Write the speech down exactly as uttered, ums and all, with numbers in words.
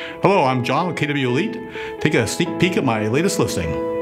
Hello, I'm John with K W Elite. Take a sneak peek at my latest listing.